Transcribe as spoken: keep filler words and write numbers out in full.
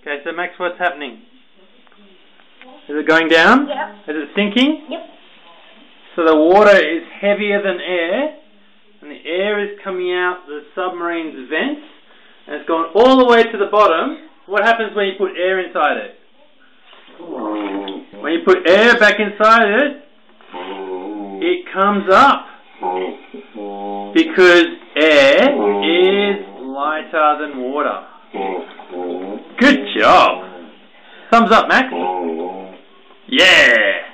Okay, so Max, what's happening? Is it going down? Yep. Is it sinking? Yep. So the water is heavier than air, and the air is coming out the submarine's vents, and it's going all the way to the bottom. What happens when you put air inside it? When you put air back inside it, it comes up. Because air is lighter than water. Good job. Thumbs up, Max. Yeah.